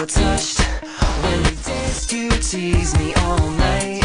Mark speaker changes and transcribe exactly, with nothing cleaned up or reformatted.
Speaker 1: never touched. When we danced, you teased me all night.